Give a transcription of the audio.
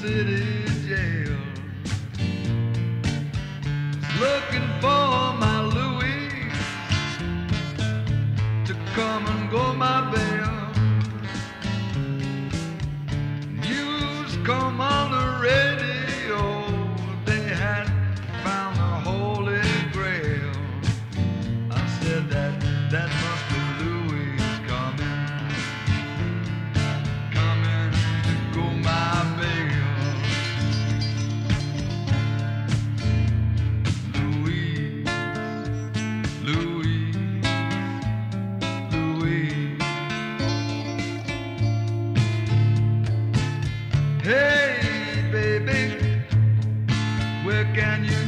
city jail. Looking for my Louise to come and go my bail. News come on the radio, they had found the Holy Grail. I said that must be Louise coming to go my bail. Louise, Louise, Louise. Hey, baby, where can you